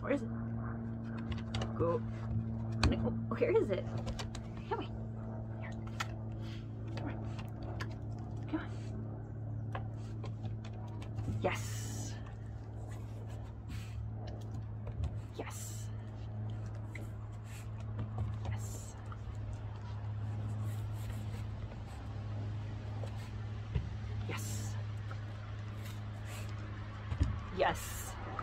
Where is it? Go. No, where is it? Come on. Here. Come on. Come on. Yes. Yes. Yes. Yes. Yes.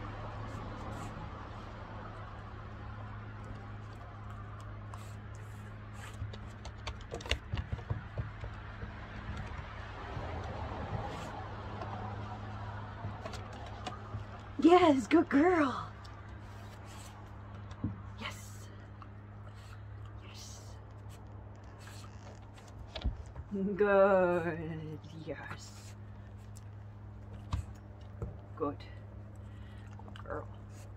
Yes, good girl. Yes. Yes. Good. Yes. Good. Good girl.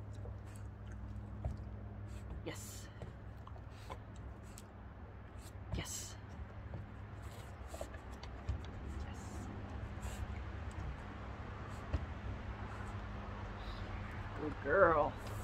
Yes. Yes. Yes. Good girl.